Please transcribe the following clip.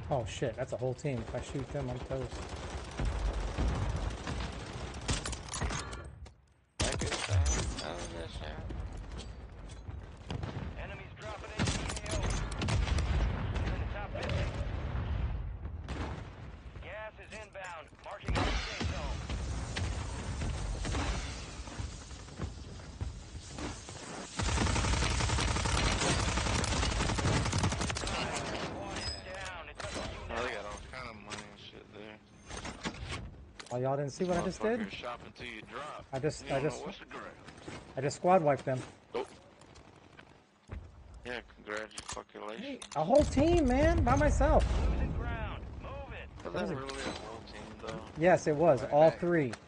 Oh shit, that's a whole team. If I shoot them, I'm toast. Enemies dropping into the AO. You're in the top 50. Gas is inbound. Marking our safe zone. Oh, they got all kind of money and shit there. Oh, y'all didn't see what I just did? Shop until you drop. I just Squad squad wiped them. Oh. Yeah, congratulations. Hey, a whole team, man, by myself. Losing ground. Move it. Was that really a whole team, though? Yes, it was. All three.